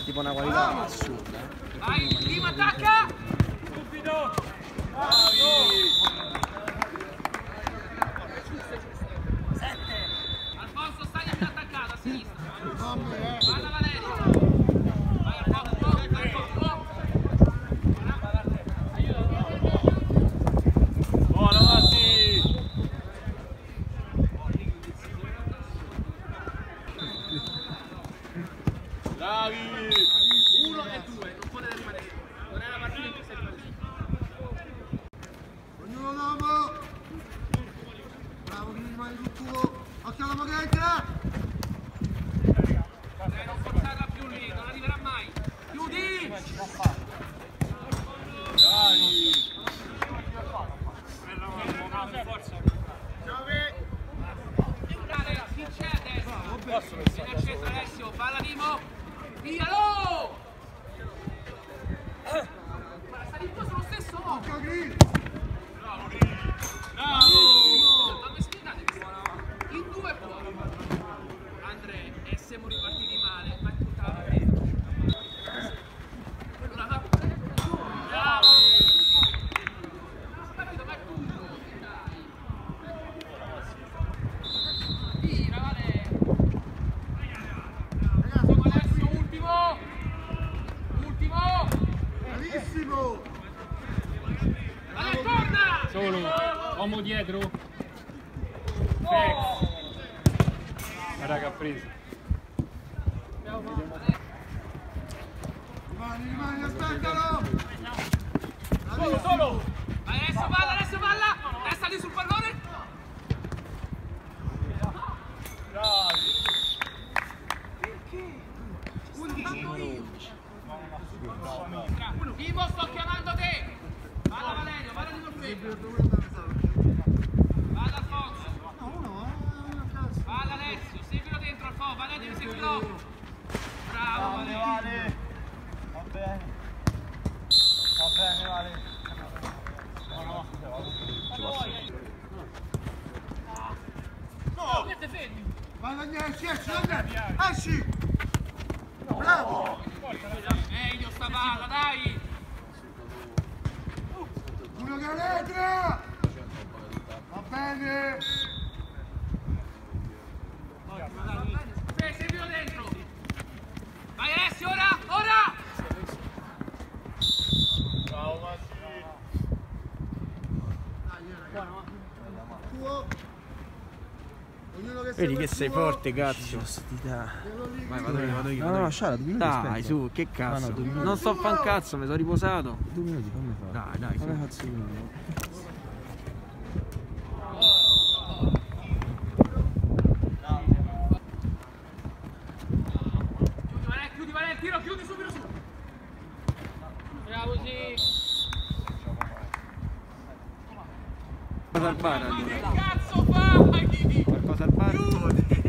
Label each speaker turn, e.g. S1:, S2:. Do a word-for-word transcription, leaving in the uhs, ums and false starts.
S1: tipo una qualità assurda. Eh.
S2: Vai, prima attacca! Subito! Sette! Alfonso, stai più attaccato a sinistra. Guarda Valerio! Vai Alfonso, Alfonso!
S3: Buono Matti! Bravi!
S2: Uno e due, non potete rimanere. Non è la partita in cui sei rimasto.
S4: Ognuno dopo! Bravo, chi rimane sul tuo! Occhio alla moquetta!
S2: Eh, non forzarla più lì, non arriverà mai. Chiudi!
S3: Bravi!
S2: Dale, chi c'è adesso? Vieni al centro Alessio, palla Nimo! Vialo! Ma sta di sullo stesso occhio!
S4: Occhio Grillo!
S2: Bravo! Ma mi spiegate che siamo in due fuori. Andrea, e siamo ripartiti male, ma è tutta la partita. Allora va. Bravo! Capito, ma è tutto. Dai. Tira, Vale. Siamo Alessio, ultimo. Ultimo.
S4: Bravissimo!
S2: Vale, torna!
S3: Solo! Uomo dietro!
S2: Oh!
S3: Guarda che ha preso!
S4: Rimani, rimani, aspettalo!
S3: Solo, solo!
S2: Vai adesso palla, adesso palla! Testa lì sul pallone!
S3: Bravi!
S2: Vivo, sto chiamando te! Vada Valerio, vada di Morfeo! Vada Alfonso!
S4: No, uno, eh, cazzo!
S2: Vada Alessio, seguilo dentro Alfonso, Valerio, seguilo! Bravo
S3: Vale,
S2: Valerio!
S3: vale! Va bene! Va bene, vale! No, no!
S2: No! Niente, fermi!
S4: Vai Daniele, esci, esci, Daniele! Esci! Bravo!
S2: Meglio sta palla, dai!
S4: Uno che lettera! Va bene!
S2: Sì, seguilo dentro! Vai Alessio, ora! Ora!
S3: Ciao Matti!
S4: Tuo! Ognuno che
S1: Vedi
S4: segue
S1: che
S4: il
S1: sei
S4: suo.
S1: forte, cazzo. Vai, vado io, vado io. No, no, lasciala, due minuti. Dai, su, che cazzo. No, no, non sto a fan cazzo, mi sono riposato. Due minuti, fammi fare. Dai, dai, su. Cazzo di
S2: Chiudi Valerio, chiudi Valerio, tiro, chiudi subito su! Bravo, sì!
S1: Qualcosa al bar, allora.
S2: Che cazzo fai?
S1: Qualcosa al bar?